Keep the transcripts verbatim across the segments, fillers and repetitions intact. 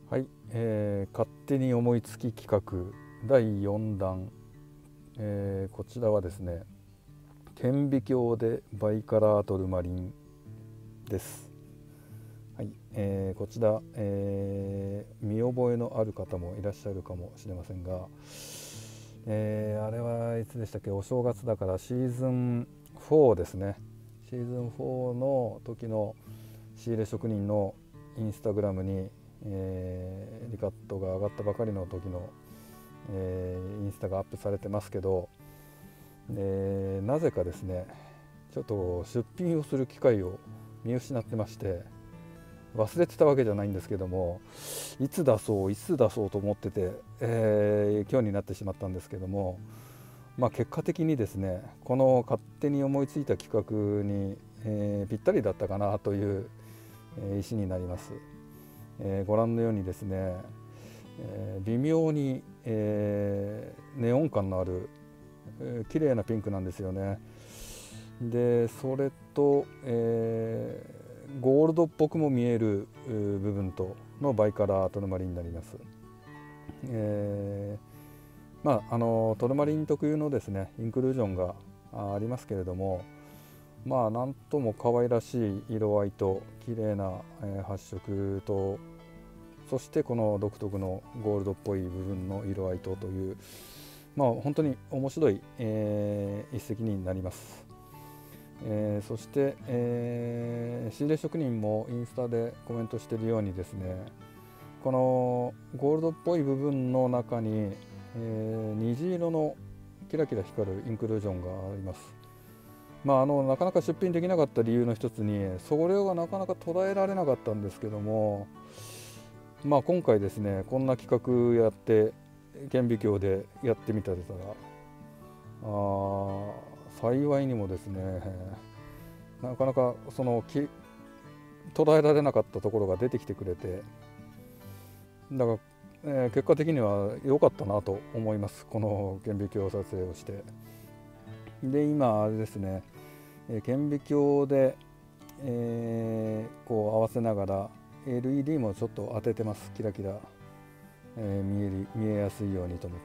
はい、えー、勝手に思いつき企画だいよんだん、えー、こちらはですね、顕微鏡でバイカラートルマリンです。はい、えー、こちら、えー、見覚えのある方もいらっしゃるかもしれませんが、えー、あれはいつでしたっけ、お正月だからシーズンフォーですね。シーズンフォーの時の仕入れ職人のインスタグラムに、えー、リカットが上がったばかりの時の、えー、インスタがアップされてますけど、でなぜかですね、ちょっと出品をする機会を見失ってまして、忘れてたわけじゃないんですけども、いつ出そういつ出そうと思ってて、えー、今日になってしまったんですけども、まあ、結果的にですね、この勝手に思いついた企画に、えー、ぴったりだったかなという、えー、石になります。えー、ご覧のようにですね、えー、微妙に、えー、ネオン感のある、えー、綺麗なピンクなんですよね。でそれと、えー、ゴールドっぽくも見える部分とのバイカラートルマリンになります。えー、まああのトルマリン特有のですねインクルージョンがありますけれども、まあなんとも可愛らしい色合いと綺麗な、えー、発色と、そしてこの独特のゴールドっぽい部分の色合いとという、まあ本当に面白い、えー、一石になります。えー、そして、えー、仕入れ職人もインスタでコメントしているようにですね、このゴールドっぽい部分の中に、えー、虹色のキラキラ光るインクルージョンがあります。まあ、あのなかなか出品できなかった理由の一つにそれがなかなか捉えられなかったんですけども、まあ、今回ですねこんな企画やって顕微鏡でやってみたらあ幸いにもですね、なかなかそのき捉えられなかったところが出てきてくれて、だから、えー、結果的には良かったなと思います。この顕微鏡撮影をして、で今あれですね、顕微鏡で、えー、こう合わせながら エルイーディー もちょっと当ててます。キラキラ、えー、見えり見えやすいようにと思って、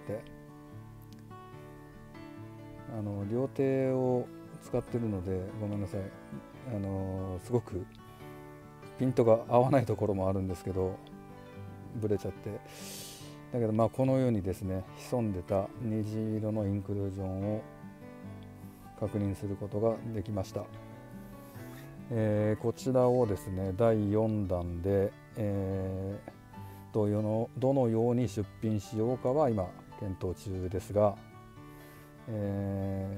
あの両手を使ってるのでごめんなさい、あのすごくピントが合わないところもあるんですけど、ブレちゃって、だけどまあこのようにですね潜んでた虹色のインクルージョンを確認することができました。えー、こちらをですねだいよんだんで、えー、どのどのように出品しようかは今検討中ですが、え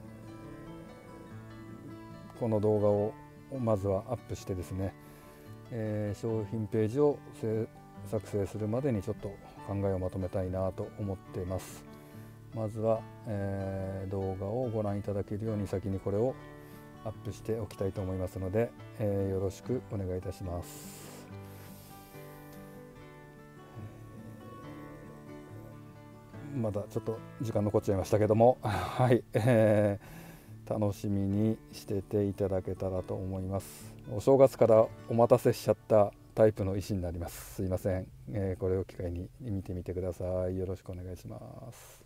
ー、この動画をまずはアップしてですね、えー、商品ページを作成するまでにちょっと考えをまとめたいなと思っています。まずは、えー、動画をご覧いただけるように先にこれをアップしておきたいと思いますので、えー、よろしくお願いいたします。まだちょっと時間残っちゃいましたけどもはい、えー、楽しみにしてていただけたらと思います。お正月からお待たせしちゃったタイプの石になります。すいません、えー、これを機会に見てみてください。よろしくお願いします。